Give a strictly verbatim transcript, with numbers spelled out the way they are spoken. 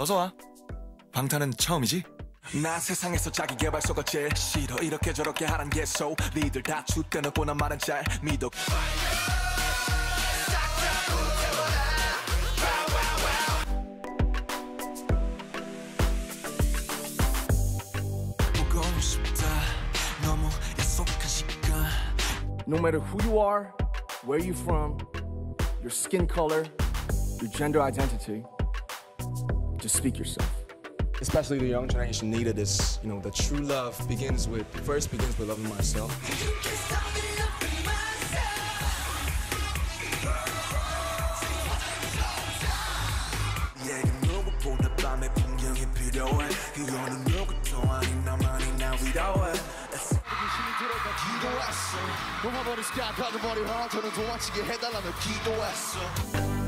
어서와. 방탄은 처음이지? 나 세상에서 자기 개발서가 제일 싫어. 이렇게 저렇게 하란 개소. 니들 다 죽대놓고 난 말은 잘 믿어. 보고 싶다. 너무 약속한 시간. No matter who you are, where you from, your skin color, your gender identity, just speak yourself. Especially the young generation needed this, you know, the true love begins with, first begins with loving myself. 기도했어. 녹아버린 스카 가져버린 하트는 도망치게 해달라며 기도했어.